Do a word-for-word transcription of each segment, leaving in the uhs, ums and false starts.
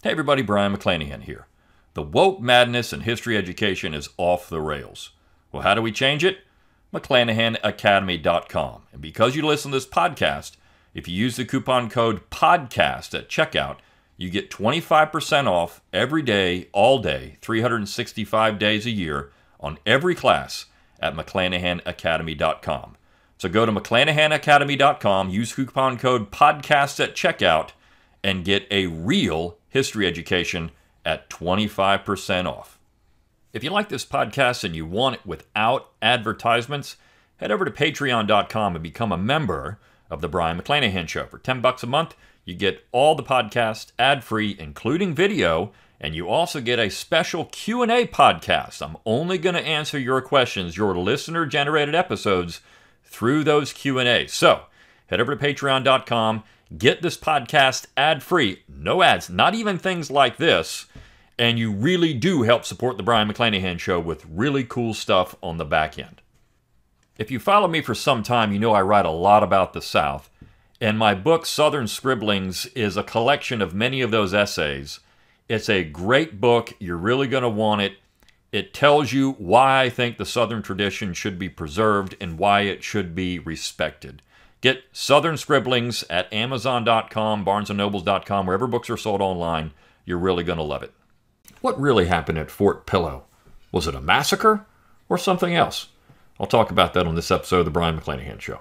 Hey everybody, Brion McClanahan here. The woke madness in history education is off the rails. Well, how do we change it? McClanahan Academy dot com. And because you listen to this podcast, if you use the coupon code PODCAST at checkout, you get twenty-five percent off every day, all day, three hundred sixty-five days a year on every class at McClanahan Academy dot com. So go to McClanahan Academy dot com, use coupon code PODCAST at checkout, and get a real history education at twenty-five percent off. If you like this podcast and you want it without advertisements, head over to Patreon dot com and become a member of the Brion McClanahan Show. For ten bucks a month, you get all the podcasts ad-free, including video, and you also get a special Q and A podcast. I'm only going to answer your questions, your listener-generated episodes, through those Q and A's. So, head over to Patreon dot com, get this podcast ad-free, no ads, not even things like this, and you really do help support the Brion McClanahan Show with really cool stuff on the back end. If you follow me for some time, you know I write a lot about the South, and my book, Southern Scribblings, is a collection of many of those essays. It's a great book. You're really going to want it. It tells you why I think the Southern tradition should be preserved and why it should be respected. Get Southern Scribblings at Amazon dot com, Barnes and Nobles dot com, wherever books are sold online. You're really going to love it. What really happened at Fort Pillow? Was it a massacre or something else? I'll talk about that on this episode of the Brion McClanahan Show.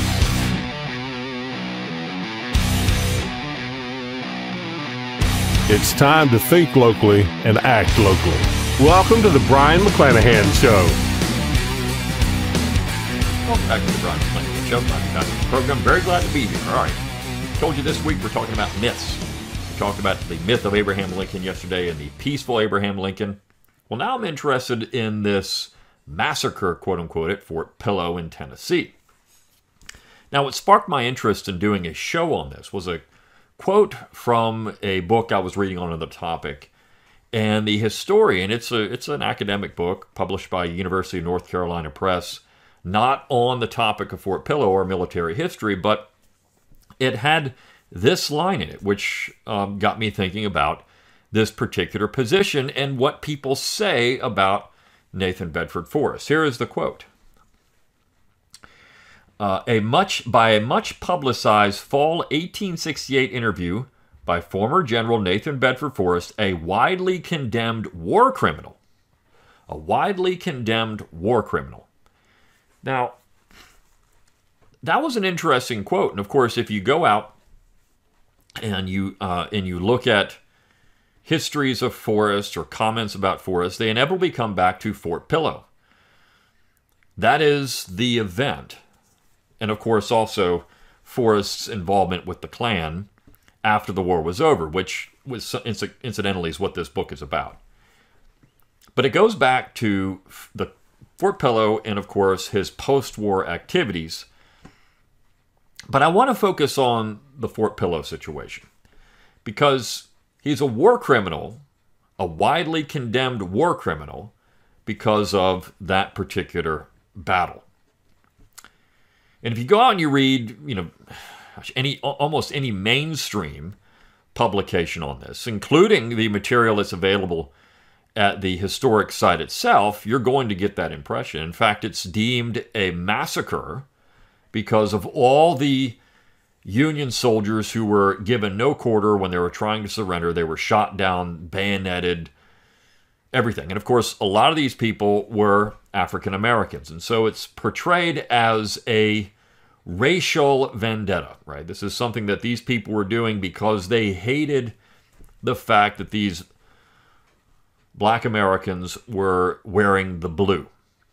It's time to think locally and act locally. Welcome to the Brion McClanahan Show. Welcome back to the Brion McClanahan Show. Glad you got to the program. Very glad to be here. All right. Told you this week we're talking about myths. We talked about the myth of Abraham Lincoln yesterday and the peaceful Abraham Lincoln. Well, now I'm interested in this massacre, quote-unquote, at Fort Pillow in Tennessee. Now, what sparked my interest in doing a show on this was a quote from a book I was reading on the topic. And the historian, it's a it's an academic book published by University of North Carolina Press, not on the topic of Fort Pillow or military history, but it had this line in it, which um, got me thinking about this particular position and what people say about Nathan Bedford Forrest. Here is the quote. Uh, a much by a much publicized fall eighteen sixty-eight interview by former General Nathan Bedford Forrest, a widely condemned war criminal. A widely condemned war criminal. Now, that was an interesting quote. And of course, if you go out and you uh, and you look at histories of Forrest or comments about Forrest, they inevitably come back to Fort Pillow. That is the event. And of course, also Forrest's involvement with the Klan after the war was over, which was incidentally is what this book is about. But it goes back to the Fort Pillow and, of course, his post-war activities. But I want to focus on the Fort Pillow situation because he's a war criminal, a widely condemned war criminal, because of that particular battle. And if you go out and you read, you know, any almost any mainstream publication on this, including the material that's available at the historic site itself, you're going to get that impression. In fact, it's deemed a massacre because of all the Union soldiers who were given no quarter when they were trying to surrender. They were shot down, bayoneted, everything. And of course, a lot of these people were African Americans. And so it's portrayed as a racial vendetta, right? This is something that these people were doing because they hated the fact that these Black Americans were wearing the blue.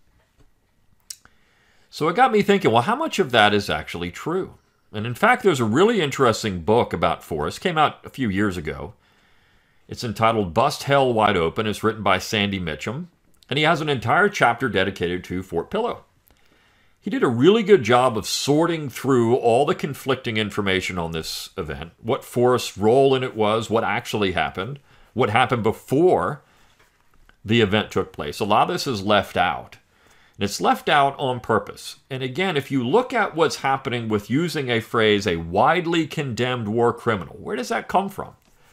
So it got me thinking, well, how much of that is actually true? And in fact, there's a really interesting book about Forrest. Came out a few years ago. It's entitled Bust Hell Wide Open. It's written by Sandy Mitchum. And he has an entire chapter dedicated to Fort Pillow. He did a really good job of sorting through all the conflicting information on this event, what Forrest's role in it was, what actually happened, what happened before the event took place. A lot of this is left out. And it's left out on purpose. And again, if you look at what's happening with using a phrase, a widely condemned war criminal, where does that come from?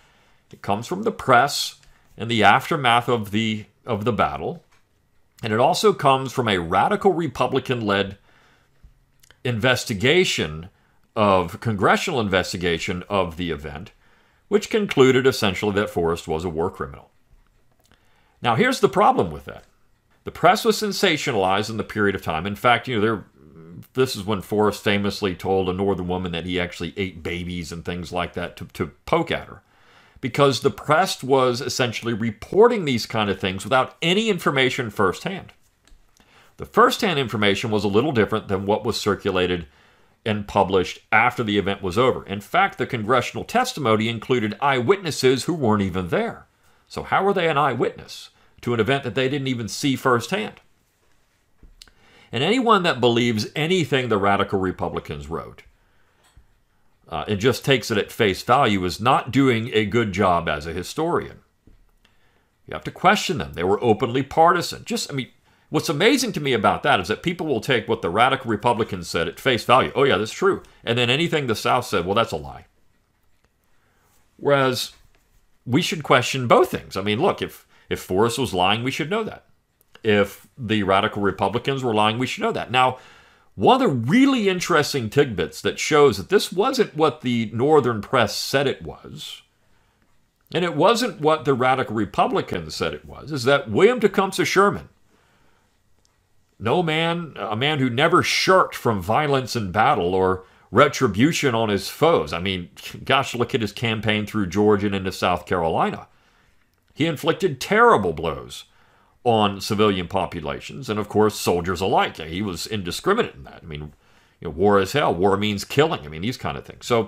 It comes from the press and the aftermath of the, of the battle. And it also comes from a radical Republican-led investigation of, congressional investigation of the event, which concluded essentially that Forrest was a war criminal. Now, here's the problem with that. The press was sensationalized in the period of time. In fact, you know, there, this is when Forrest famously told a northern woman that he actually ate babies and things like that to, to poke at her, because the press was essentially reporting these kind of things without any information firsthand. The firsthand information was a little different than what was circulated and published after the event was over. In fact, the congressional testimony included eyewitnesses who weren't even there. So how were they an eyewitness to an event that they didn't even see firsthand? And anyone that believes anything the radical Republicans wrote uh, and just takes it at face value is not doing a good job as a historian. You have to question them. They were openly partisan. Just, I mean, what's amazing to me about that is that people will take what the radical Republicans said at face value. Oh, yeah, that's true. And then anything the South said, well, that's a lie. Whereas we should question both things. I mean, look, if, if Forrest was lying, we should know that. If the radical Republicans were lying, we should know that. Now, one of the really interesting tidbits that shows that this wasn't what the Northern press said it was, and it wasn't what the radical Republicans said it was, is that William Tecumseh Sherman, no man, a man who never shirked from violence in battle or retribution on his foes. I mean, gosh, look at his campaign through Georgia and into South Carolina. He inflicted terrible blows on civilian populations, and of course, soldiers alike. He was indiscriminate in that. I mean, you know, war is hell. War means killing. I mean, these kind of things. So,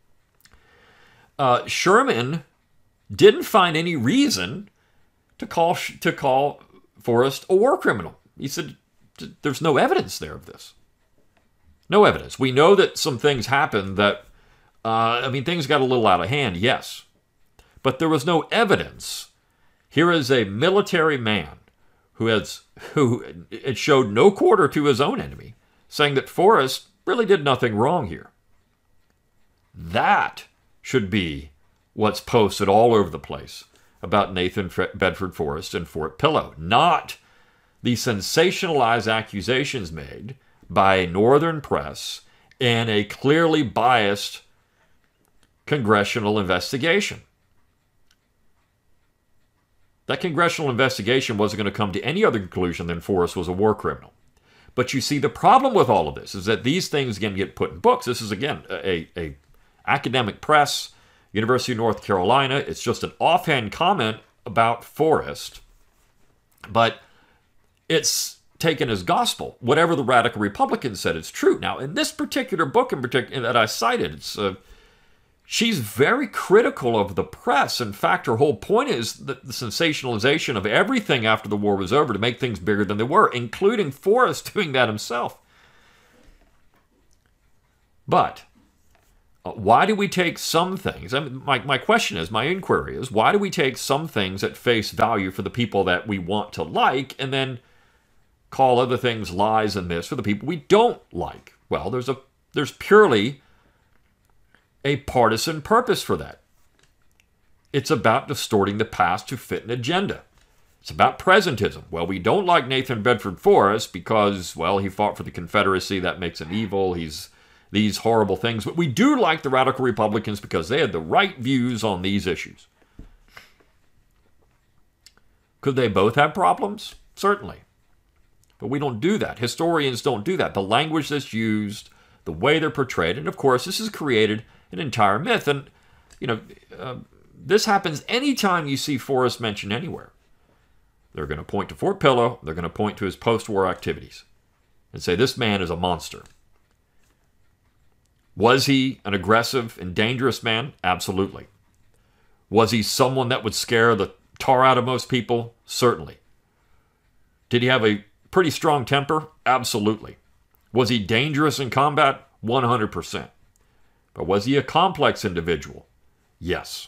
uh, Sherman didn't find any reason to call to call Forrest a war criminal. He said, "There's no evidence there of this. No evidence. We know that some things happened that, uh, I mean, things got a little out of hand, yes, but there was no evidence. Here is a military man who has who it showed no quarter to his own enemy, saying that Forrest really did nothing wrong here." That should be what's posted all over the place about Nathan Bedford Forrest and Fort Pillow, not the sensationalized accusations made by a Northern press and a clearly biased congressional investigation. That congressional investigation wasn't going to come to any other conclusion than Forrest was a war criminal. But you see, the problem with all of this is that these things again get put in books. This is, again, a, a academic press, University of North Carolina. It's just an offhand comment about Forrest. But it's taken as gospel. Whatever the radical Republicans said, it's true. Now, in this particular book in particular that I cited, it's uh, she's very critical of the press. In fact, her whole point is that the sensationalization of everything after the war was over to make things bigger than they were, including Forrest doing that himself. But uh, why do we take some things? I mean, my, my question is, my inquiry is, why do we take some things at face value for the people that we want to like and then call other things lies and myths for the people we don't like? Well, there's a there's purely a partisan purpose for that. It's about distorting the past to fit an agenda. It's about presentism. Well, we don't like Nathan Bedford Forrest because, well, he fought for the Confederacy. That makes him evil. He's these horrible things. But we do like the radical Republicans because they had the right views on these issues. Could they both have problems? Certainly. But we don't do that. Historians don't do that. The language that's used, the way they're portrayed, and of course, this has created an entire myth. And, you know, uh, this happens anytime you see Forrest mentioned anywhere. They're going to point to Fort Pillow. They're going to point to his post-war activities and say, this man is a monster. Was he an aggressive and dangerous man? Absolutely. Was he someone that would scare the tar out of most people? Certainly. Did he have a pretty strong temper? Absolutely. Was he dangerous in combat? one hundred percent. But was he a complex individual? Yes.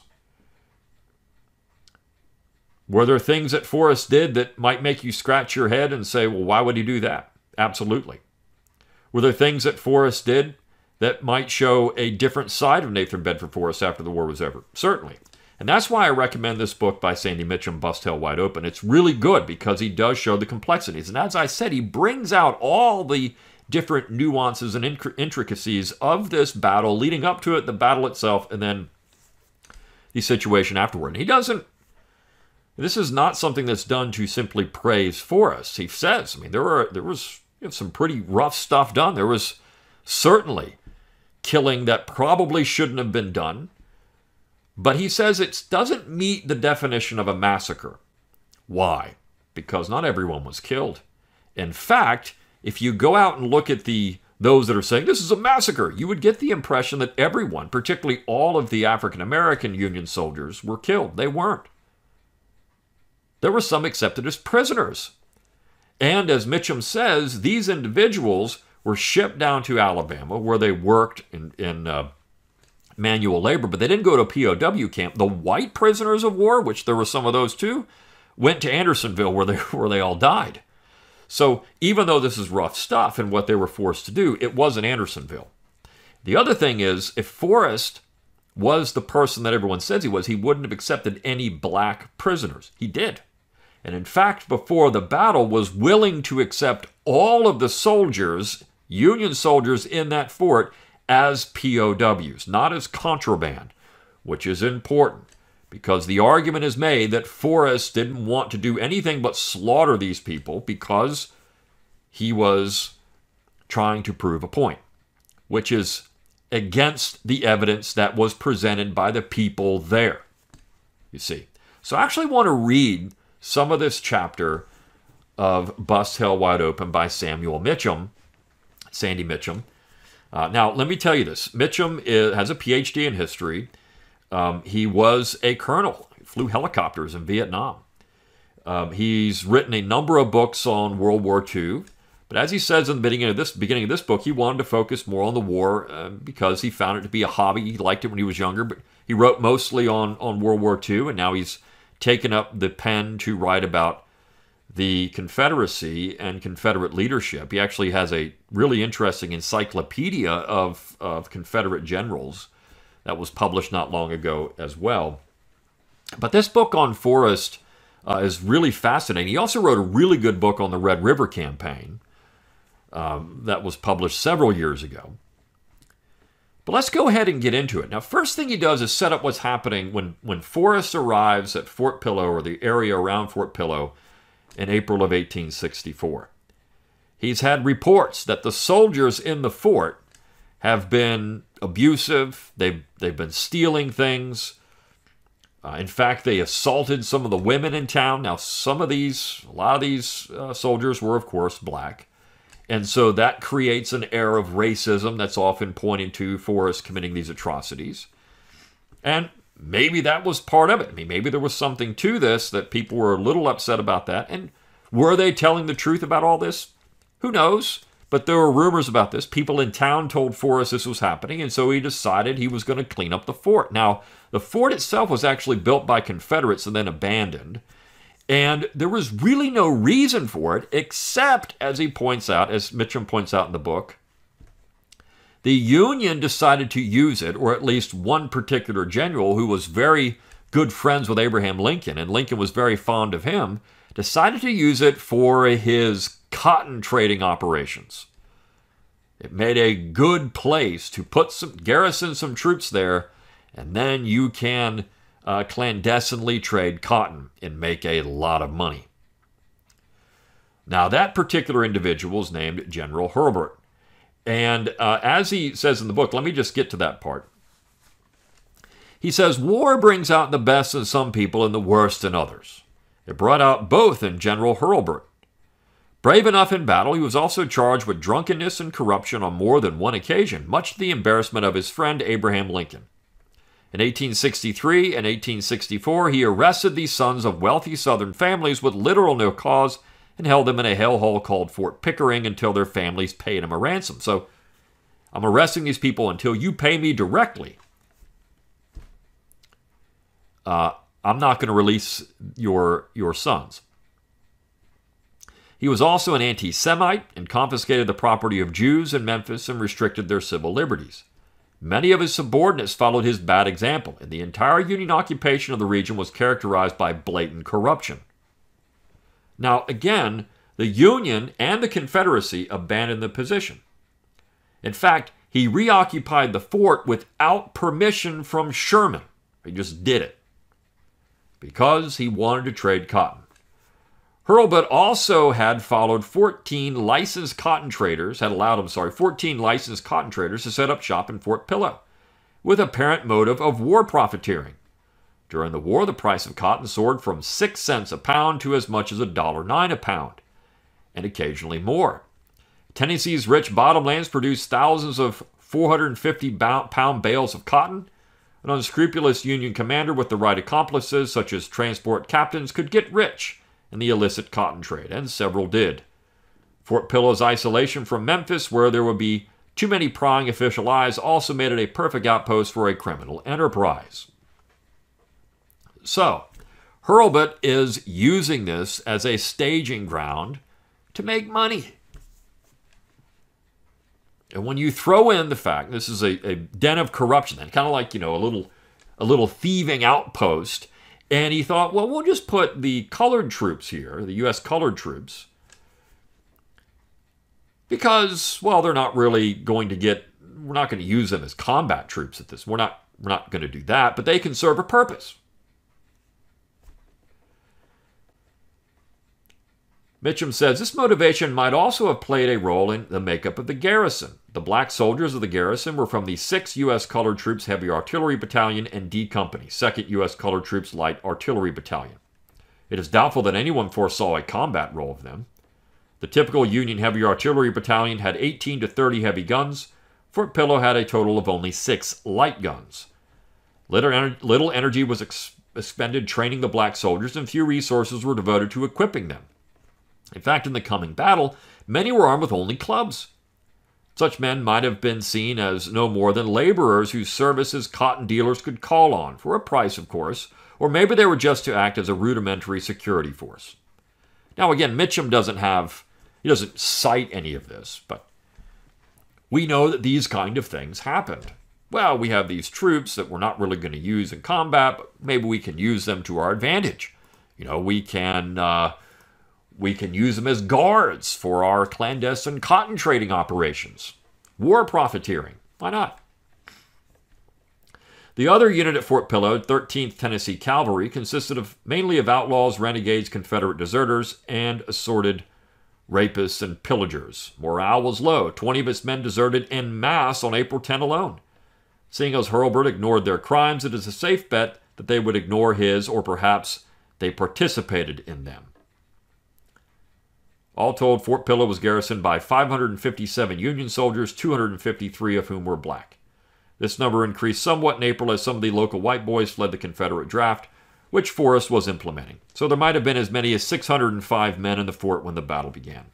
Were there things that Forrest did that might make you scratch your head and say, well, why would he do that? Absolutely. Were there things that Forrest did that might show a different side of Nathan Bedford Forrest after the war was over? Certainly. And that's why I recommend this book by Sandy Mitchum, Bust Hell Wide Open. It's really good because he does show the complexities. And as I said, he brings out all the different nuances and intricacies of this battle, leading up to it, the battle itself, and then the situation afterward. And he doesn't, this is not something that's done to simply praise Forrest. He says, I mean, there were there was you know, some pretty rough stuff done. There was certainly killing that probably shouldn't have been done. But he says it doesn't meet the definition of a massacre. Why? Because not everyone was killed. In fact, if you go out and look at the those that are saying this is a massacre, you would get the impression that everyone, particularly all of the African-American Union soldiers, were killed. They weren't. There were some accepted as prisoners. And as Mitchum says, these individuals were shipped down to Alabama where they worked in, in uh, manual labor, but they didn't go to a P O W camp. The white prisoners of war, which there were some of those too, went to Andersonville where they, where they all died. So even though this is rough stuff and what they were forced to do, it wasn't Andersonville. The other thing is, if Forrest was the person that everyone says he was, he wouldn't have accepted any black prisoners. He did. And in fact, before the battle, was willing to accept all of the soldiers, Union soldiers in that fort, as P O Ws, not as contraband, which is important because the argument is made that Forrest didn't want to do anything but slaughter these people because he was trying to prove a point, which is against the evidence that was presented by the people there, you see. So I actually want to read some of this chapter of Bust Hell Wide Open by Samuel Mitchum, Sandy Mitchum. Uh, now, let me tell you this. Mitchum is, has a P H D in history. Um, he was a colonel. He flew helicopters in Vietnam. Um, he's written a number of books on World War Two. But as he says in the beginning of this, beginning of this book, he wanted to focus more on the war uh, because he found it to be a hobby. He liked it when he was younger, but he wrote mostly on, on World War Two, and now he's taken up the pen to write about the Confederacy and Confederate leadership. He actually has a really interesting encyclopedia of, of Confederate generals that was published not long ago as well. But this book on Forrest uh, is really fascinating. He also wrote a really good book on the Red River Campaign um, that was published several years ago. But let's go ahead and get into it. Now, first thing he does is set up what's happening when, when Forrest arrives at Fort Pillow, or the area around Fort Pillow, in April of eighteen sixty-four. He's had reports that the soldiers in the fort have been abusive. They've, they've been stealing things. Uh, in fact, they assaulted some of the women in town. Now, some of these, a lot of these uh, soldiers were, of course, black. And so that creates an air of racism that's often pointing to Forrest committing these atrocities. And maybe that was part of it. I mean, maybe there was something to this that people were a little upset about that. And were they telling the truth about all this? Who knows? But there were rumors about this. People in town told Forrest this was happening, and so he decided he was going to clean up the fort. Now, the fort itself was actually built by Confederates and then abandoned. And there was really no reason for it, except, as he points out, as Mitchum points out in the book, the Union decided to use it, or at least one particular general who was very good friends with Abraham Lincoln, and Lincoln was very fond of him, decided to use it for his cotton trading operations. It made a good place to put some, garrison some troops there, and then you can Uh, clandestinely trade cotton and make a lot of money. Now, that particular individual is named General Hurlbut. And uh, as he says in the book, let me just get to that part. He says, war brings out the best in some people and the worst in others. It brought out both in General Hurlbut. Brave enough in battle, he was also charged with drunkenness and corruption on more than one occasion, much to the embarrassment of his friend Abraham Lincoln. In eighteen sixty-three and eighteen sixty-four, he arrested these sons of wealthy Southern families with literal no cause and held them in a hellhole called Fort Pickering until their families paid him a ransom. So, I'm arresting these people until you pay me directly. Uh, I'm not going to release your, your sons. He was also an anti-Semite and confiscated the property of Jews in Memphis and restricted their civil liberties. Many of his subordinates followed his bad example, and the entire Union occupation of the region was characterized by blatant corruption. Now, again, the Union and the Confederacy abandoned the position. In fact, he reoccupied the fort without permission from Sherman. He just did it because he wanted to trade cotton. Hurlbut also had followed fourteen licensed cotton traders, had allowed, I'm sorry, fourteen licensed cotton traders to set up shop in Fort Pillow, with apparent motive of war profiteering. During the war, the price of cotton soared from six cents a pound to as much as a dollar nine a pound, and occasionally more. Tennessee's rich bottomlands produced thousands of four hundred fifty pound bales of cotton. An unscrupulous Union commander with the right accomplices, such as transport captains, could get rich in the illicit cotton trade, and several did. Fort Pillow's isolation from Memphis, where there would be too many prying official eyes, also made it a perfect outpost for a criminal enterprise. So, Hurlbut is using this as a staging ground to make money. And when you throw in the fact this is a, a den of corruption, and kind of like, you know, a little, a little thieving outpost, and he thought, well, we'll just put the colored troops here, the U S colored troops, because, well, they're not really going to get, we're not going to use them as combat troops at this. We're not, we're not going to do that, but they can serve a purpose. Mitchum says this motivation might also have played a role in the makeup of the garrison. The black soldiers of the garrison were from the sixth U S Colored Troops Heavy Artillery Battalion and D Company, second U S Colored Troops Light Artillery Battalion. It is doubtful that anyone foresaw a combat role of them. The typical Union Heavy Artillery Battalion had eighteen to thirty heavy guns. Fort Pillow had a total of only six light guns. Little, little energy was ex expended training the black soldiers, and few resources were devoted to equipping them. In fact, in the coming battle, many were armed with only clubs. Such men might have been seen as no more than laborers whose services cotton dealers could call on, for a price, of course, or maybe they were just to act as a rudimentary security force. Now, again, Mitchum doesn't have, he doesn't cite any of this, but we know that these kind of things happened. Well, we have these troops that we're not really going to use in combat, but maybe we can use them to our advantage. You know, we can... Uh, We can use them as guards for our clandestine cotton trading operations. War profiteering. Why not? The other unit at Fort Pillow, thirteenth Tennessee Cavalry, consisted of mainly of outlaws, renegades, Confederate deserters, and assorted rapists and pillagers. Morale was low. Twenty of its men deserted en masse on April tenth alone. Seeing as Hurlbut ignored their crimes, it is a safe bet that they would ignore his, or perhaps they participated in them. All told, Fort Pillow was garrisoned by five hundred fifty-seven Union soldiers, two hundred fifty-three of whom were black. This number increased somewhat in April as some of the local white boys fled the Confederate draft, which Forrest was implementing. So there might have been as many as six hundred five men in the fort when the battle began.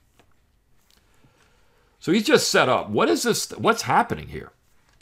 So he's just set up. What is this? What's happening here?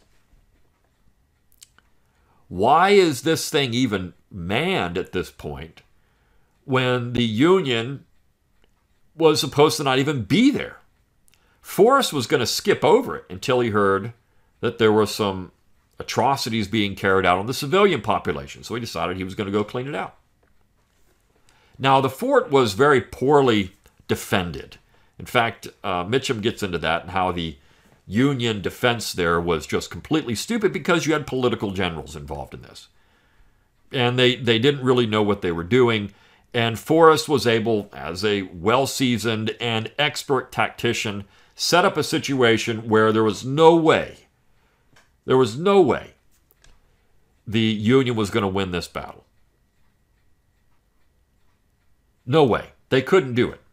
Why is this thing even manned at this point when the Union was supposed to not even be there? Forrest was going to skip over it until he heard that there were some atrocities being carried out on the civilian population. So he decided he was going to go clean it out. Now, the fort was very poorly defended. In fact, uh, Mitchum gets into that and how the Union defense there was just completely stupid because you had political generals involved in this. And they, they didn't really know what they were doing. And Forrest was able, as a well-seasoned and expert tactician, set up a situation where there was no way, there was no way the Union was going to win this battle. No way. They couldn't do it.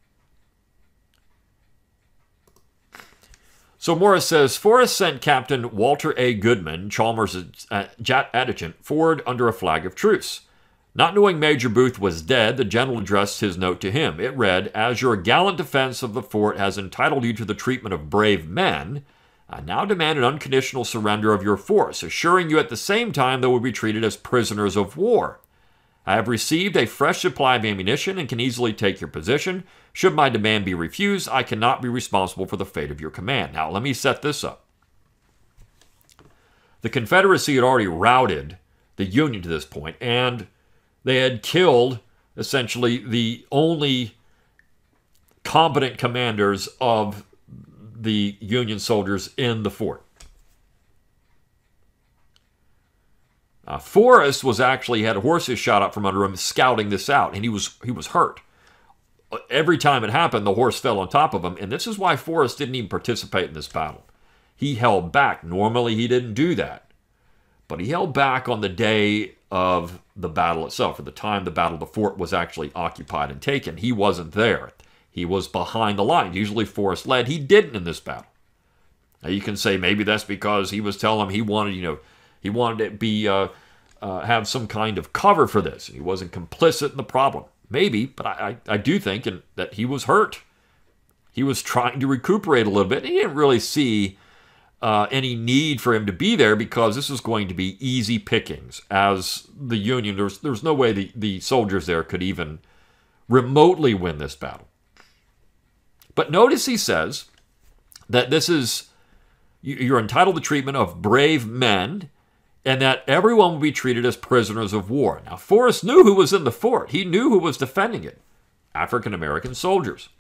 So Morris says, Forrest sent Captain Walter A. Goodman, Chalmers' adjutant, forward under a flag of truce. Not knowing Major Booth was dead, the general addressed his note to him. It read, "As your gallant defense of the fort has entitled you to the treatment of brave men, I now demand an unconditional surrender of your force, assuring you at the same time they will be treated as prisoners of war. I have received a fresh supply of ammunition and can easily take your position. Should my demand be refused, I cannot be responsible for the fate of your command." Now, let me set this up. The Confederacy had already routed the Union to this point, and they had killed essentially the only competent commanders of the Union soldiers in the fort. Uh, Forrest was actually had horses shot up from under him, scouting this out, and he was he was hurt. Every time it happened, the horse fell on top of him, and this is why Forrest didn't even participate in this battle. He held back. Normally, he didn't do that, but he held back on the day of the battle itself, or the time the battle of the fort was actually occupied and taken. He wasn't there. He was behind the lines. Usually, Forrest led. He didn't in this battle. Now, you can say maybe that's because he was telling him he wanted, you know, he wanted to be uh, uh, have some kind of cover for this, and he wasn't complicit in the problem. Maybe, but I, I, I do think in, that he was hurt. He was trying to recuperate a little bit. He didn't really see uh, any need for him to be there because this was going to be easy pickings. As the Union, there's there's no way the, the soldiers there could even remotely win this battle. But notice he says that this is, you're entitled to treatment of brave men, and that everyone will be treated as prisoners of war. Now, Forrest knew who was in the fort. He knew who was defending it. African-American soldiers.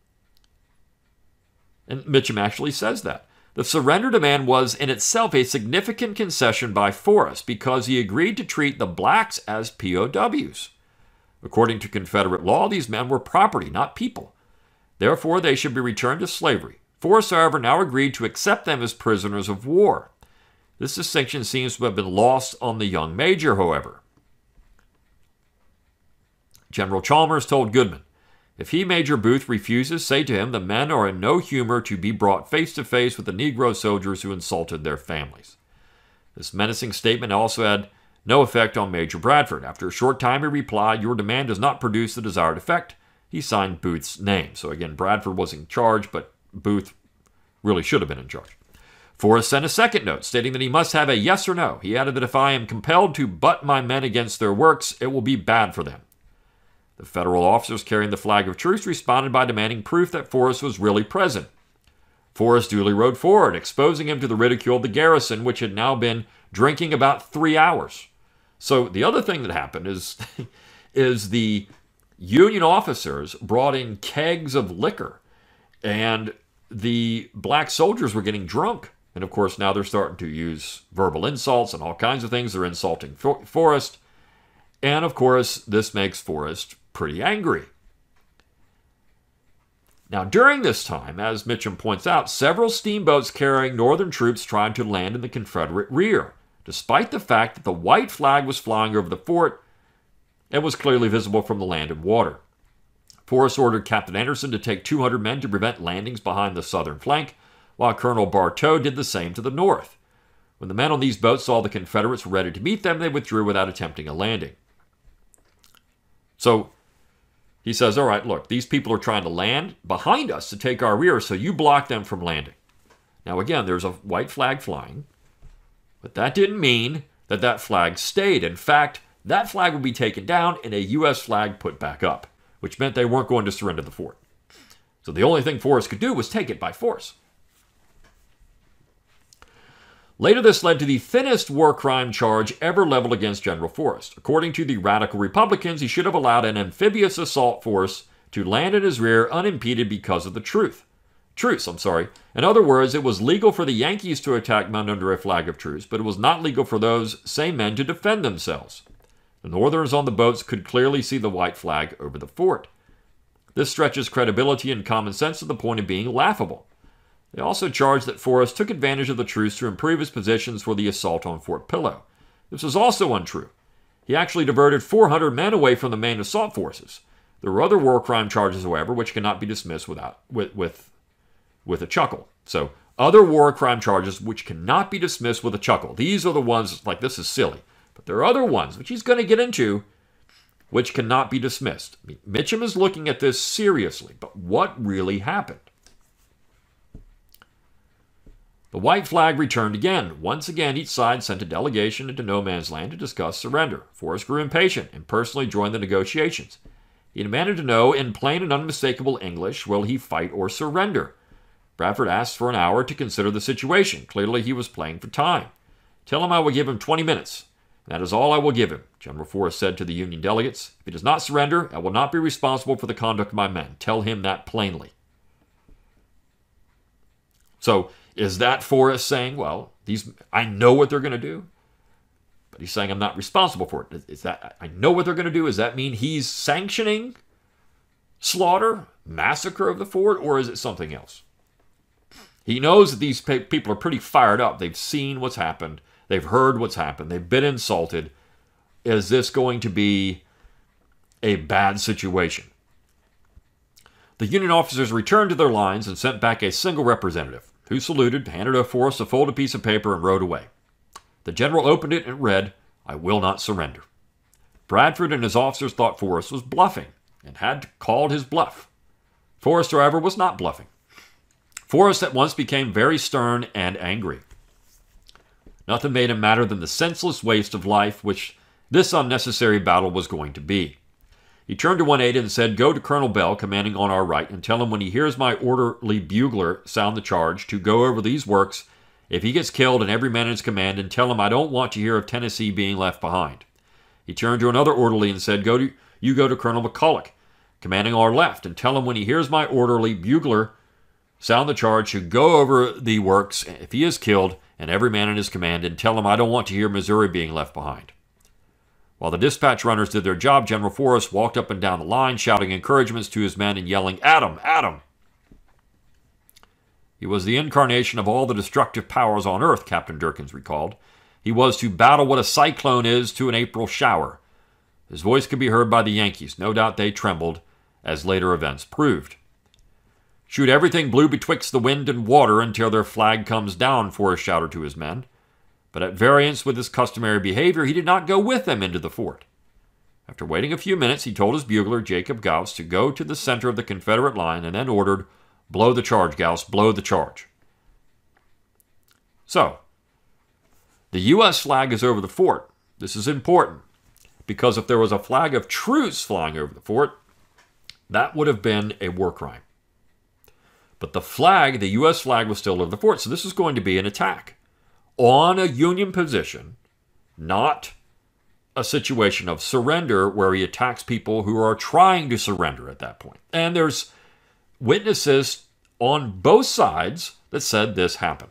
And Mitcham actually says that. The surrender demand was in itself a significant concession by Forrest because he agreed to treat the blacks as P O Ws. According to Confederate law, these men were property, not people. Therefore, they should be returned to slavery. Forrest, however, now agreed to accept them as prisoners of war. This distinction seems to have been lost on the young major, however. General Chalmers told Goodman, if he, Major Booth, refuses, say to him the men are in no humor to be brought face to face with the Negro soldiers who insulted their families. This menacing statement also had no effect on Major Bradford. After a short time, he replied, your demand does not produce the desired effect. He signed Booth's name. So again, Bradford was in charge, but Booth really should have been in charge. Forrest sent a second note stating that he must have a yes or no. He added that if I am compelled to butt my men against their works, it will be bad for them. The Federal officers carrying the flag of truce responded by demanding proof that Forrest was really present. Forrest duly rode forward, exposing him to the ridicule of the garrison, which had now been drinking about three hours. So the other thing that happened is, is the Union officers brought in kegs of liquor, and the black soldiers were getting drunk. And of course, now they're starting to use verbal insults and all kinds of things. They're insulting For- Forrest. And of course, this makes Forrest pretty angry. Now, during this time, as Mitcham points out, several steamboats carrying Northern troops tried to land in the Confederate rear, despite the fact that the white flag was flying over the fort and was clearly visible from the land and water. Forrest ordered Captain Anderson to take two hundred men to prevent landings behind the southern flank, while Colonel Bartow did the same to the north. When the men on these boats saw the Confederates were ready to meet them, they withdrew without attempting a landing. So he says, all right, look, these people are trying to land behind us to take our rear, so you block them from landing. Now, again, there's a white flag flying, but that didn't mean that that flag stayed. In fact, that flag would be taken down and a U S flag put back up, which meant they weren't going to surrender the fort. So the only thing Forrest could do was take it by force. Later, this led to the thinnest war crime charge ever leveled against General Forrest. According to the radical Republicans, he should have allowed an amphibious assault force to land in his rear unimpeded because of the truth. Truce, I'm sorry. In other words, it was legal for the Yankees to attack men under a flag of truce, but it was not legal for those same men to defend themselves. The Northerners on the boats could clearly see the white flag over the fort. This stretches credibility and common sense to the point of being laughable. They also charged that Forrest took advantage of the truce to improve his positions for the assault on Fort Pillow. This was also untrue. He actually diverted four hundred men away from the main assault forces. There were other war crime charges, however, which cannot be dismissed without with with, with a chuckle. So, other war crime charges which cannot be dismissed with a chuckle. These are the ones, like, this is silly. But there are other ones, which he's going to get into, which cannot be dismissed. I mean, Mitcham is looking at this seriously, but what really happened? The white flag returned again. Once again, each side sent a delegation into no man's land to discuss surrender. Forrest grew impatient and personally joined the negotiations. He demanded to know, in plain and unmistakable English, will he fight or surrender? Bradford asked for an hour to consider the situation. Clearly, he was playing for time. Tell him I will give him twenty minutes. That is all I will give him, General Forrest said to the Union delegates. If he does not surrender, I will not be responsible for the conduct of my men. Tell him that plainly. So is that Forrest saying, well, these I know what they're going to do, but he's saying I'm not responsible for it? Is that I know what they're going to do? Does that mean he's sanctioning slaughter, massacre of the fort, or is it something else? He knows that these people are pretty fired up. They've seen what's happened. They've heard what's happened. They've been insulted. Is this going to be a bad situation? The Union officers returned to their lines and sent back a single representative, who saluted, handed Forrest a folded piece of paper, and rode away. The general opened it and read, "I will not surrender." Bradford and his officers thought Forrest was bluffing and had called his bluff. Forrest, however, was not bluffing. Forrest at once became very stern and angry. Nothing made him madder than the senseless waste of life which this unnecessary battle was going to be. He turned to one aide and said, "Go to Colonel Bell, commanding on our right, and tell him when he hears my orderly bugler sound the charge to go over these works, if he gets killed and every man in his command, and tell him I don't want to hear of Tennessee being left behind." He turned to another orderly and said, "Go to you go to Colonel McCulloch, commanding our left, and tell him when he hears my orderly bugler sound the charge to go over the works, if he is killed, and every man in his command, and tell him I don't want to hear Missouri being left behind." While the dispatch runners did their job, General Forrest walked up and down the line, shouting encouragements to his men and yelling, "At 'em! At 'em!" He was the incarnation of all the destructive powers on earth, Captain Durkins recalled. He was to battle what a cyclone is to an April shower. His voice could be heard by the Yankees. No doubt they trembled, as later events proved. "Shoot everything blue betwixt the wind and water until their flag comes down," Forrest shouted to his men. But at variance with his customary behavior, he did not go with them into the fort. After waiting a few minutes, he told his bugler, Jacob Gauss, to go to the center of the Confederate line and then ordered, "Blow the charge, Gauss, blow the charge." So, the U S flag is over the fort. This is important, because if there was a flag of truce flying over the fort, that would have been a war crime. But the flag, the U S flag, was still over the fort, so this is going to be an attack on a Union position, not a situation of surrender where he attacks people who are trying to surrender at that point. And there's witnesses on both sides that said this happened.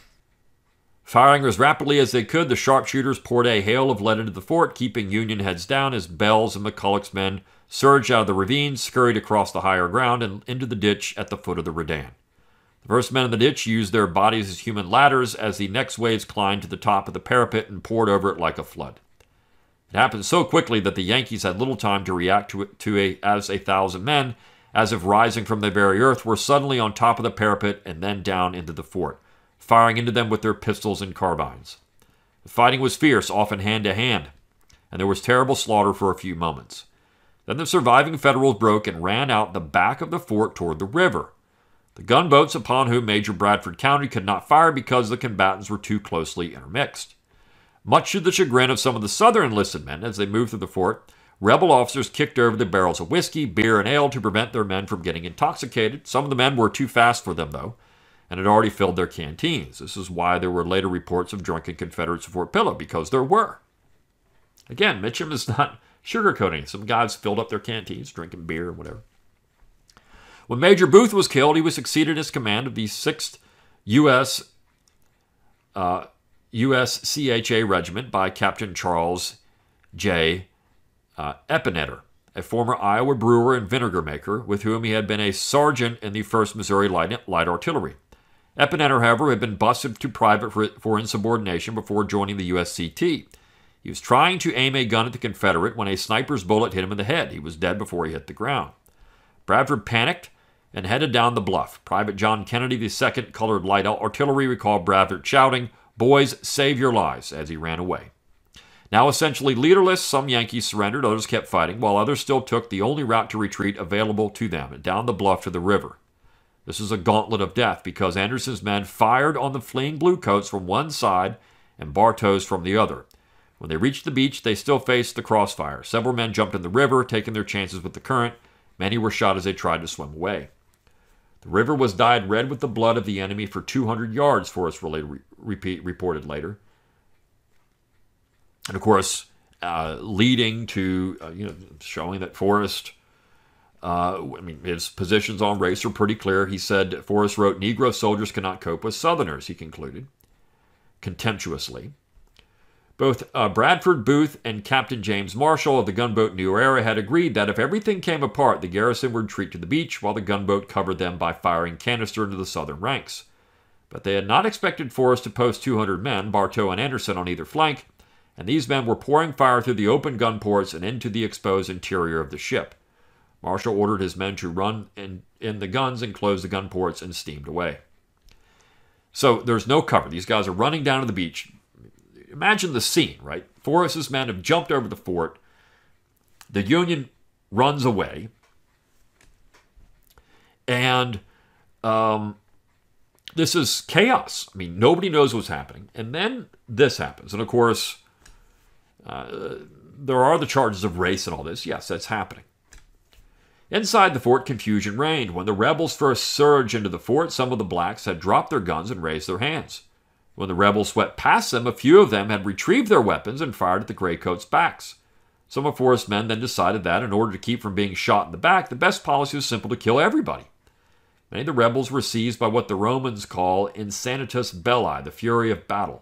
Firing as rapidly as they could, the sharpshooters poured a hail of lead into the fort, keeping Union heads down as Bell's and McCulloch's men surged out of the ravine, scurried across the higher ground, and into the ditch at the foot of the redan. The first men in the ditch used their bodies as human ladders as the next waves climbed to the top of the parapet and poured over it like a flood. It happened so quickly that the Yankees had little time to react to it to a, as a thousand men, as if rising from the very earth, were suddenly on top of the parapet and then down into the fort, firing into them with their pistols and carbines. The fighting was fierce, often hand to hand, and there was terrible slaughter for a few moments. Then the surviving Federals broke and ran out the back of the fort toward the river. The gunboats upon whom Major Bradford counted could not fire because the combatants were too closely intermixed. Much to the chagrin of some of the Southern enlisted men, as they moved through the fort, rebel officers kicked over the barrels of whiskey, beer, and ale to prevent their men from getting intoxicated. Some of the men were too fast for them, though, and had already filled their canteens. This is why there were later reports of drunken Confederates at Fort Pillow, because there were. Again, Mitchum is not sugarcoating. Some guys filled up their canteens, drinking beer or whatever. When Major Booth was killed, he was succeeded in his command of the sixth U S Uh, U S C H A Regiment by Captain Charles J. Uh, Epinetter, a former Iowa brewer and vinegar maker, with whom he had been a sergeant in the first Missouri Light, Light Artillery. Epinetter, however, had been busted to private for, for insubordination before joining the U S C T. He was trying to aim a gun at the Confederate when a sniper's bullet hit him in the head. He was dead before he hit the ground. Bradford panicked and headed down the bluff. Private John Kennedy, the second Colored Light Artillery, recalled Bradford shouting, "Boys, save your lives," as he ran away. Now essentially leaderless, some Yankees surrendered, others kept fighting, while others still took the only route to retreat available to them, down the bluff to the river. This is a gauntlet of death, because Anderson's men fired on the fleeing bluecoats from one side and Bartow's from the other. When they reached the beach, they still faced the crossfire. Several men jumped in the river, taking their chances with the current. Many were shot as they tried to swim away. The river was dyed red with the blood of the enemy for two hundred yards, Forrest re- repeat, reported later. And of course, uh, leading to, uh, you know, showing that Forrest, uh, I mean, his positions on race are pretty clear. He said, Forrest wrote, Negro soldiers cannot cope with Southerners, he concluded, contemptuously. Both uh, Bradford Booth and Captain James Marshall of the gunboat New Era had agreed that if everything came apart, the garrison would retreat to the beach while the gunboat covered them by firing canister into the Southern ranks. But they had not expected Forrest to post two hundred men, Bartow and Anderson, on either flank, and these men were pouring fire through the open gun ports and into the exposed interior of the ship. Marshall ordered his men to run in, in the guns and close the gun ports and steamed away. So there's no cover. These guys are running down to the beach. Imagine the scene, right? Forrest's men have jumped over the fort. The Union runs away. And um, this is chaos. I mean, nobody knows what's happening. And then this happens. And of course, uh, there are the charges of race and all this. Yes, that's happening. Inside the fort, confusion reigned. When the rebels first surged into the fort, some of the blacks had dropped their guns and raised their hands. When the rebels swept past them, a few of them had retrieved their weapons and fired at the Graycoats' backs. Some of Forrest's men then decided that, in order to keep from being shot in the back, the best policy was simple to kill everybody. Many of the rebels were seized by what the Romans call insanitus belli, the fury of battle.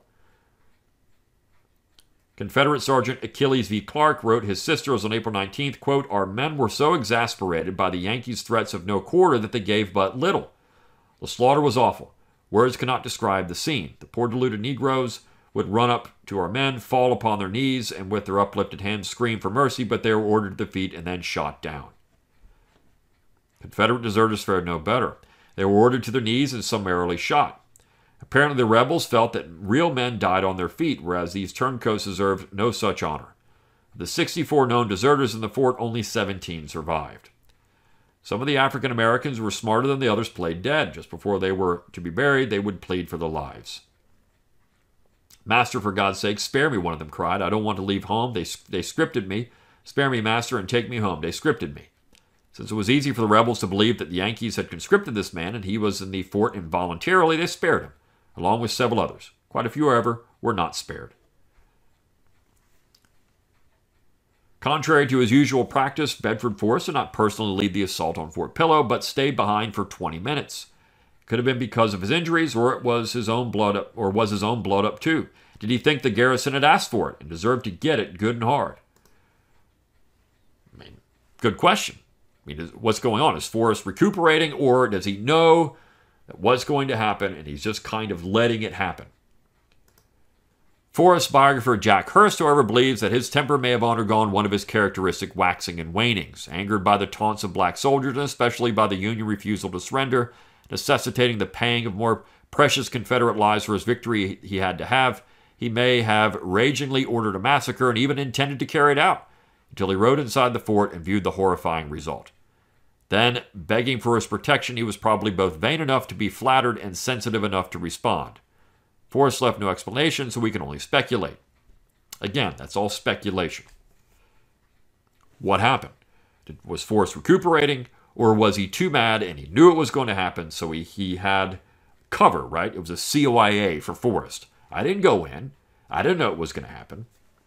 Confederate Sergeant Achilles V. Clark wrote his sisters on April nineteenth, quote, Our men were so exasperated by the Yankees' threats of no quarter that they gave but little. The slaughter was awful. Words cannot describe the scene. The poor deluded Negroes would run up to our men, fall upon their knees, and with their uplifted hands scream for mercy, but they were ordered to the feet and then shot down. Confederate deserters fared no better. They were ordered to their knees and summarily shot. Apparently the rebels felt that real men died on their feet, whereas these turncoats deserved no such honor. Of the sixty-four known deserters in the fort, only seventeen survived. Some of the African Americans were smarter than the others, played dead. Just before they were to be buried, they would plead for their lives. Master, for God's sake, spare me, one of them cried. I don't want to leave home. They, they scripted me. Spare me, master, and take me home. They scripted me. Since it was easy for the rebels to believe that the Yankees had conscripted this man and he was in the fort involuntarily, they spared him, along with several others. Quite a few, however, were not spared. Contrary to his usual practice, Bedford Forrest did not personally lead the assault on Fort Pillow, but stayed behind for twenty minutes. It could have been because of his injuries, or it was his own blood up, or was his own blood up too. Did he think the garrison had asked for it and deserved to get it good and hard? I mean, good question. I mean, what's going on? Is Forrest recuperating, or does he know that what's going to happen and he's just kind of letting it happen? Forrest's biographer Jack Hurst, however, believes that his temper may have undergone one of his characteristic waxing and wanings, angered by the taunts of black soldiers and especially by the Union refusal to surrender, necessitating the paying of more precious Confederate lives for his victory he had to have. He may have ragingly ordered a massacre and even intended to carry it out, until he rode inside the fort and viewed the horrifying result. Then, begging for his protection, he was probably both vain enough to be flattered and sensitive enough to respond. Forrest left no explanation, so we can only speculate. Again, that's all speculation. What happened? Did, was Forrest recuperating, or was he too mad and he knew it was going to happen, so he, he had cover, right? It was a C O I A for Forrest. I didn't go in. I didn't know it was going to happen.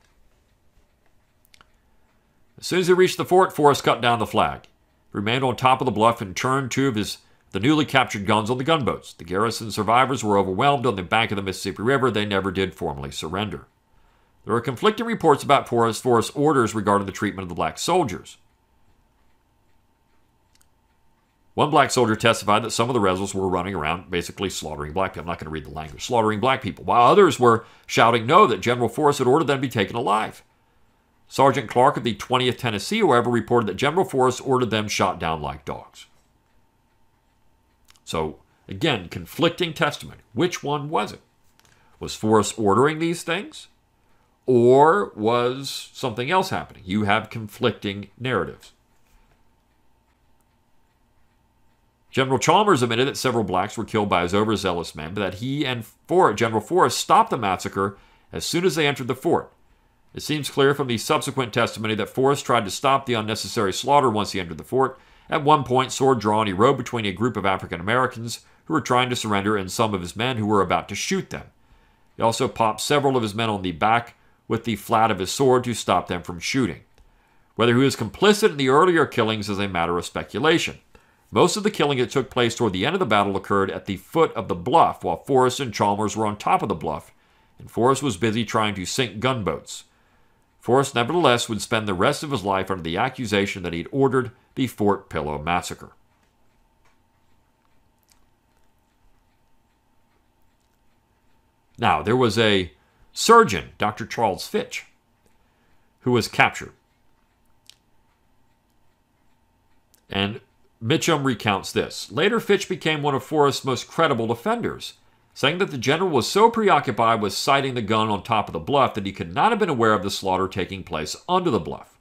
As soon as he reached the fort, Forrest cut down the flag. He remained on top of the bluff and turned two of his the newly captured guns on the gunboats. The garrison survivors were overwhelmed on the bank of the Mississippi River. They never did formally surrender. There are conflicting reports about Forrest Forrest's orders regarding the treatment of the black soldiers. One black soldier testified that some of the rebels were running around basically slaughtering black people. I'm not going to read the language. Slaughtering black people, while others were shouting no, that General Forrest had ordered them to be taken alive. Sergeant Clark of the twentieth Tennessee, however, reported that General Forrest ordered them shot down like dogs. So, again, conflicting testimony. Which one was it? Was Forrest ordering these things? Or was something else happening? You have conflicting narratives. General Chalmers admitted that several blacks were killed by his overzealous men, but that he and For- General Forrest stopped the massacre as soon as they entered the fort. It seems clear from the subsequent testimony that Forrest tried to stop the unnecessary slaughter once he entered the fort. At one point, sword drawn, he rode between a group of African Americans who were trying to surrender and some of his men who were about to shoot them. He also popped several of his men on the back with the flat of his sword to stop them from shooting. Whether he was complicit in the earlier killings is a matter of speculation. Most of the killing that took place toward the end of the battle occurred at the foot of the bluff, while Forrest and Chalmers were on top of the bluff, and Forrest was busy trying to sink gunboats. Forrest nevertheless would spend the rest of his life under the accusation that he had ordered the Fort Pillow massacre. Now, there was a surgeon, Doctor Charles Fitch, who was captured. And Mitchum recounts this. Later, Fitch became one of Forrest's most credible defenders, saying that the general was so preoccupied with sighting the gun on top of the bluff that he could not have been aware of the slaughter taking place under the bluff.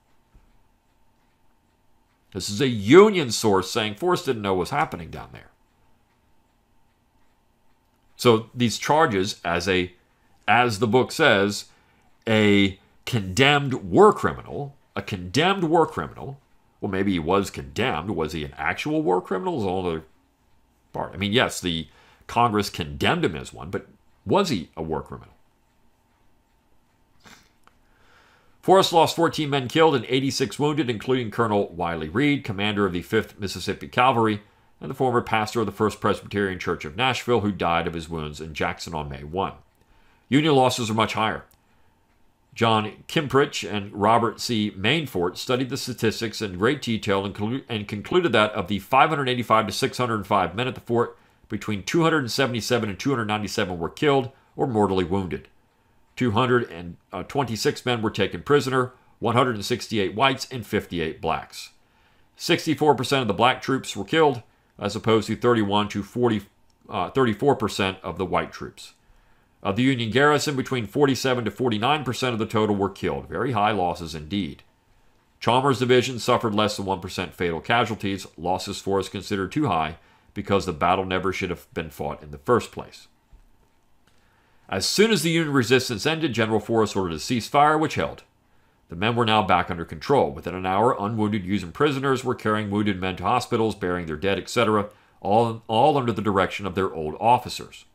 This is a Union source saying Forrest didn't know what was happening down there. So these charges, as a, as the book says, a condemned war criminal, a condemned war criminal, well, maybe he was condemned. Was he an actual war criminal? Is all the part. I mean, yes, the Congress condemned him as one, but was he a war criminal? Forrest lost fourteen men killed and eighty-six wounded, including Colonel Wiley Reed, commander of the fifth Mississippi Cavalry, and the former pastor of the First Presbyterian Church of Nashville, who died of his wounds in Jackson on May first. Union losses are much higher. John Kimprich and Robert C. Mainfort studied the statistics in great detail and, conclu- and concluded that of the five hundred eighty-five to six hundred five men at the fort, between two hundred seventy-seven and two hundred ninety-seven were killed or mortally wounded. two hundred twenty-six men were taken prisoner, one hundred sixty-eight whites and fifty-eight blacks. sixty-four percent of the black troops were killed, as opposed to thirty-one to forty, uh, thirty-four percent of the white troops. Of the Union garrison, between forty-seven to forty-nine percent of the total were killed. Very high losses indeed. Chalmers' division suffered less than one percent fatal casualties, losses Forrest considered too high because the battle never should have been fought in the first place. As soon as the Union resistance ended, General Forrest ordered a ceasefire, which held. The men were now back under control. Within an hour, unwounded Union prisoners were carrying wounded men to hospitals, burying their dead, et cetera, all, all under the direction of their old officers.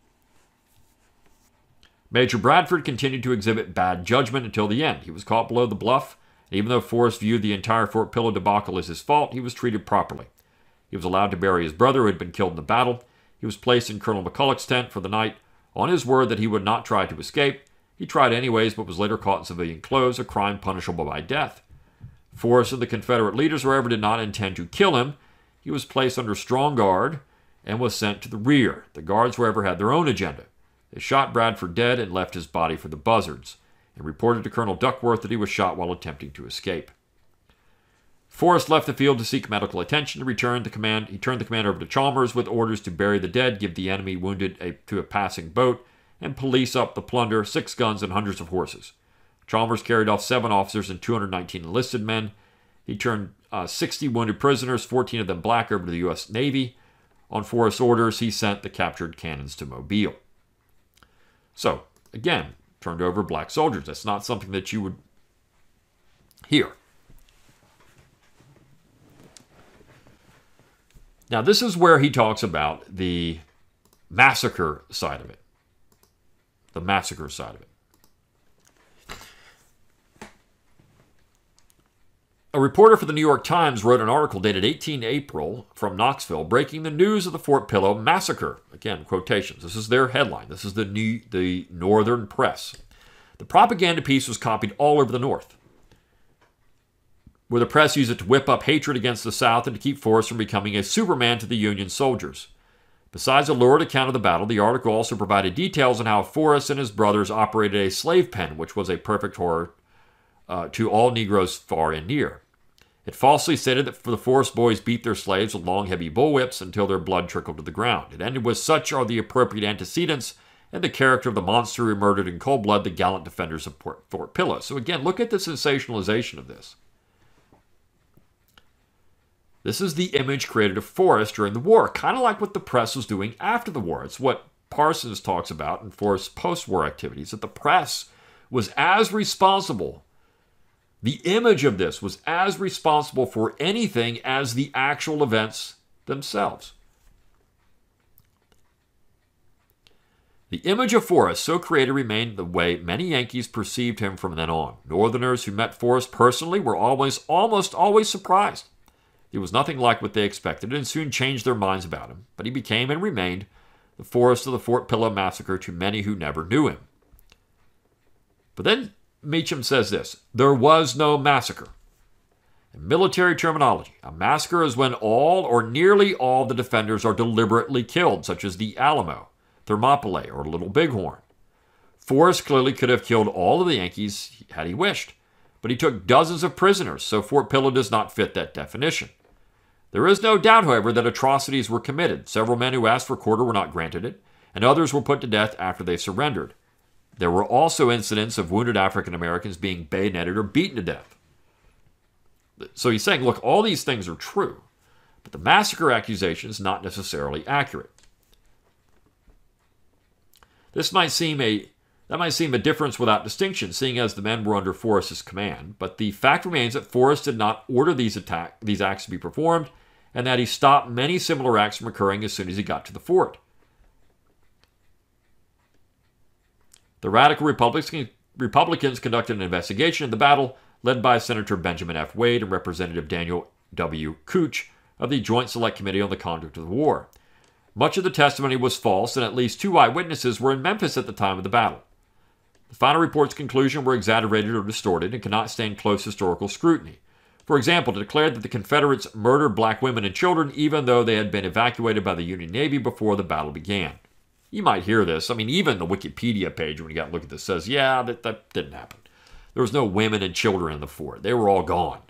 Major Bradford continued to exhibit bad judgment until the end. He was caught below the bluff, and even though Forrest viewed the entire Fort Pillow debacle as his fault, he was treated properly. He was allowed to bury his brother who had been killed in the battle. He was placed in Colonel McCulloch's tent for the night. On his word that he would not try to escape, he tried anyways, but was later caught in civilian clothes, a crime punishable by death. Forrest and the Confederate leaders, however, did not intend to kill him. He was placed under strong guard and was sent to the rear. The guards, however, had their own agenda. They shot Bradford dead and left his body for the buzzards, and reported to Colonel Duckworth that he was shot while attempting to escape. Forrest left the field to seek medical attention and returned the command. He turned the command over to Chalmers with orders to bury the dead, give the enemy wounded a, to a passing boat, and police up the plunder, six guns and hundreds of horses. Chalmers carried off seven officers and two hundred nineteen enlisted men. He turned uh, sixty wounded prisoners, fourteen of them black, over to the U S Navy. On Forrest's orders, he sent the captured cannons to Mobile. So, again, turned over black soldiers. That's not something that you would hear. Now, this is where he talks about the massacre side of it. The massacre side of it. A reporter for the New York Times wrote an article dated the eighteenth of April from Knoxville, breaking the news of the Fort Pillow massacre. Again, quotations. This is their headline. This is the new, the Northern press. The propaganda piece was copied all over the North, where the press used it to whip up hatred against the South and to keep Forrest from becoming a Superman to the Union soldiers. Besides a lurid account of the battle, the article also provided details on how Forrest and his brothers operated a slave pen, which was a perfect horror uh, to all Negroes far and near. It falsely stated that the Forrest boys beat their slaves with long, heavy bullwhips until their blood trickled to the ground. It ended with, "Such are the appropriate antecedents and the character of the monster who murdered in cold blood the gallant defenders of Port, Fort Pillow." So again, look at the sensationalization of this. This is the image created of Forrest during the war, kind of like what the press was doing after the war. It's what Parsons talks about in Forrest's post-war activities, that the press was as responsible, the image of this was as responsible for anything as the actual events themselves. The image of Forrest so created remained the way many Yankees perceived him from then on. Northerners who met Forrest personally were always, almost always surprised. He was nothing like what they expected and soon changed their minds about him, but he became and remained the Forrest of the Fort Pillow Massacre to many who never knew him. But then Meacham says this: there was no massacre. In military terminology, a massacre is when all or nearly all the defenders are deliberately killed, such as the Alamo, Thermopylae, or Little Bighorn. Forrest clearly could have killed all of the Yankees had he wished, but he took dozens of prisoners, so Fort Pillow does not fit that definition. There is no doubt, however, that atrocities were committed. Several men who asked for quarter were not granted it, and others were put to death after they surrendered. There were also incidents of wounded African Americans being bayoneted or beaten to death. So he's saying, look, all these things are true, but the massacre accusation is not necessarily accurate. This might seem a that might seem a difference without distinction, seeing as the men were under Forrest's command, but the fact remains that Forrest did not order these attack these acts to be performed, and that he stopped many similar acts from occurring as soon as he got to the fort. The radical Republicans, Republicans conducted an investigation in the battle, led by Senator Benjamin F. Wade and Representative Daniel W. Couch of the Joint Select Committee on the Conduct of the War. Much of the testimony was false, and at least two eyewitnesses were in Memphis at the time of the battle. The final report's conclusions were exaggerated or distorted and cannot stand close historical scrutiny. For example, it declared that the Confederates murdered black women and children even though they had been evacuated by the Union Navy before the battle began. You might hear this. I mean, even the Wikipedia page, when you got to look at this, says, yeah, that, that didn't happen. There was no women and children in the fort. They were all gone.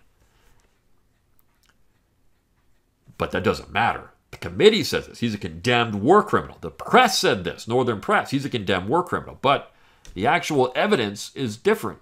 But that doesn't matter. The committee says this. He's a condemned war criminal. The press said this. Northern press. He's a condemned war criminal. But the actual evidence is different.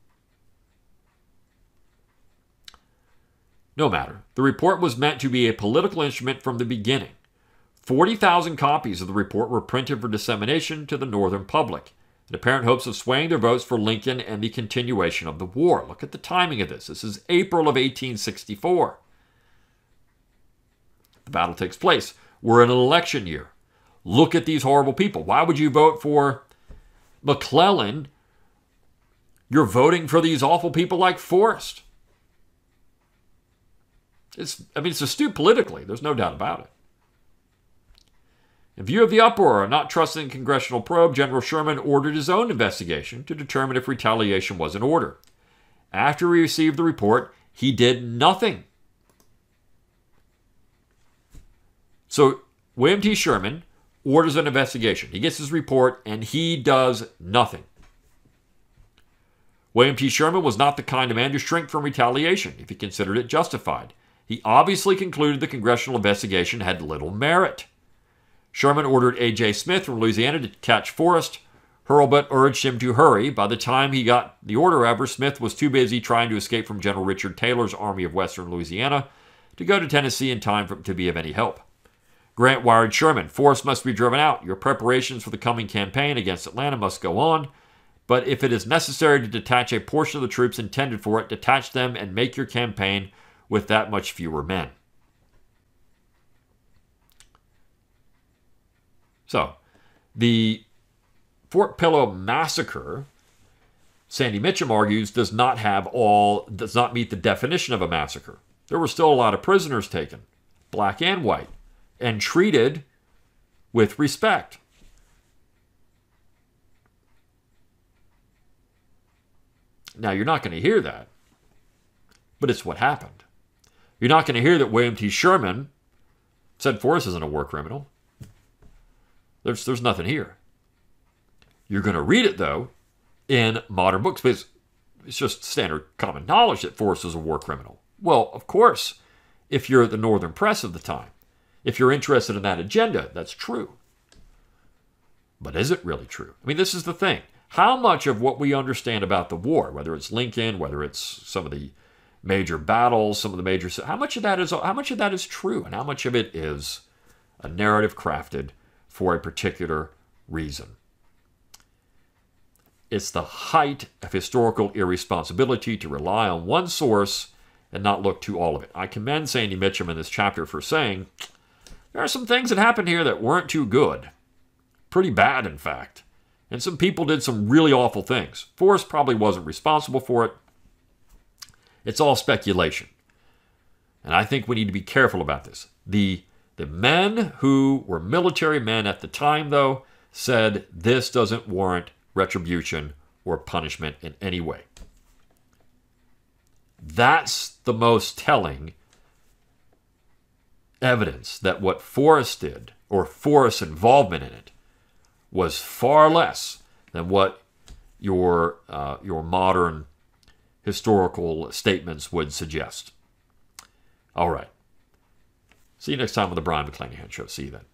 No matter. The report was meant to be a political instrument from the beginning. forty thousand copies of the report were printed for dissemination to the Northern public, in apparent hopes of swaying their votes for Lincoln and the continuation of the war. Look at the timing of this. This is April of eighteen sixty-four. The battle takes place. We're in an election year. Look at these horrible people. Why would you vote for McClellan? You're voting for these awful people like Forrest. It's, I mean, it's astute politically. There's no doubt about it. In view of the uproar and not trusting the congressional probe, General Sherman ordered his own investigation to determine if retaliation was in order. After he received the report, he did nothing. So William T. Sherman orders an investigation. He gets his report, and he does nothing. William T. Sherman was not the kind of man to shrink from retaliation if he considered it justified. He obviously concluded the congressional investigation had little merit. Sherman ordered A J Smith from Louisiana to catch Forrest. Hurlbut urged him to hurry. By the time he got the order, however, Smith was too busy trying to escape from General Richard Taylor's Army of Western Louisiana to go to Tennessee in time for, to be of any help. Grant wired Sherman, "Forrest must be driven out. Your preparations for the coming campaign against Atlanta must go on. But if it is necessary to detach a portion of the troops intended for it, detach them and make your campaign with that much fewer men." So, the Fort Pillow Massacre, Sandy Mitcham argues, does not have all, does not meet the definition of a massacre. There were still a lot of prisoners taken, black and white, and treated with respect. Now, you're not going to hear that, but it's what happened. You're not going to hear that William T. Sherman said Forrest isn't a war criminal. There's, there's nothing here. You're going to read it, though, in modern books, because it's just standard common knowledge that Forrest is a war criminal. Well, of course, if you're the Northern press of the time, if you're interested in that agenda, that's true. But is it really true? I mean, this is the thing. How much of what we understand about the war, whether it's Lincoln, whether it's some of the major battles, some of the major, how much of that is how much of that is true, and how much of it is a narrative crafted for a particular reason? It's the height of historical irresponsibility to rely on one source and not look to all of it. I commend Sandy Mitcham in this chapter for saying there are some things that happened here that weren't too good. Pretty bad, in fact. And some people did some really awful things. Forrest probably wasn't responsible for it. It's all speculation. And I think we need to be careful about this. The, the men who were military men at the time, though, said this doesn't warrant retribution or punishment in any way. That's the most telling evidence that what Forrest did, or Forrest's involvement in it, was far less than what your uh, your modern historical statements would suggest. All right. See you next time on the Brion McClanahan Show. See you then.